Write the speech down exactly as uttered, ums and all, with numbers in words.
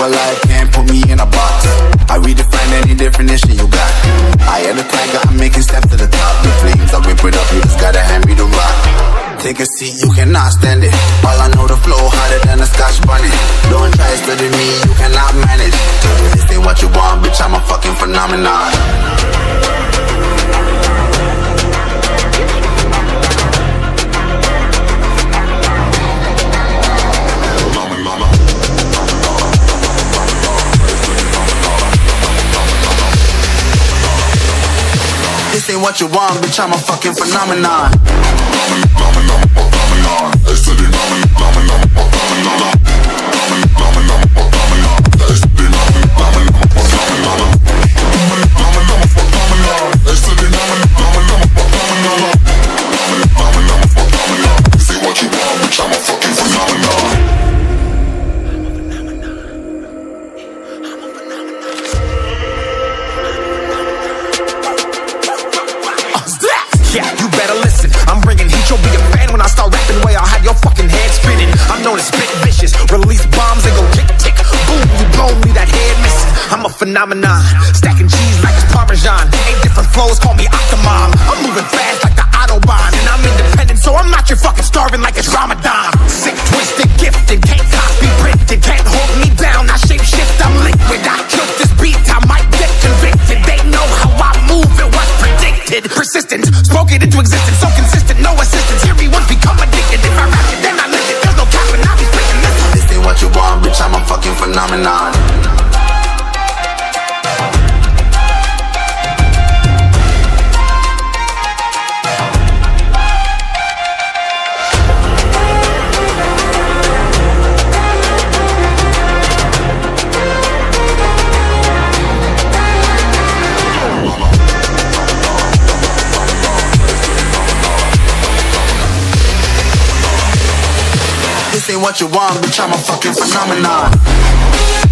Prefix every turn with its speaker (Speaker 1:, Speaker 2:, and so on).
Speaker 1: alive, can't put me in a box. I redefine any definition you got. I am the tiger, I'm making steps to the top. The flames, I whip it up, you just gotta hand me the rock. Take a seat, you cannot stand it. All I know, the flow harder than a Scotch bonnet. Don't try studying me, you cannot manage. This ain't what you want, bitch, I'm a fucking phenomenon. This ain't what you want, bitch, I'm a fucking phenomenon.
Speaker 2: Yeah, you better listen. I'm bringing heat, you'll be a fan when I start rapping. Way I'll have your fucking head spinning. I'm known as spit vicious, release bombs and go tick tick. Boom, you blow me, that head missing. I'm a phenomenon, stacking cheese like it's Parmesan. Eight different flows, call me Octomom. I'm moving fast like the Autobahn, and I'm independent, so I'm not your fucking starving like it's Ramadan. Sick, twisted, gifted, can't copy, printed, can't hold me down. I shape shift, I'm liquid. I killed this beat, I might get convicted. They know how I move, it was predicted. Persistent, spoke it into existence, so consistent, no assistance. Hear me once, become addicted. If I rap it, then I live it. There's no capping, I'll be speaking this.
Speaker 1: This ain't what you want, bitch, I'm a fucking phenomenon. This ain't what you want, bitch, I'm a fucking phenomenon.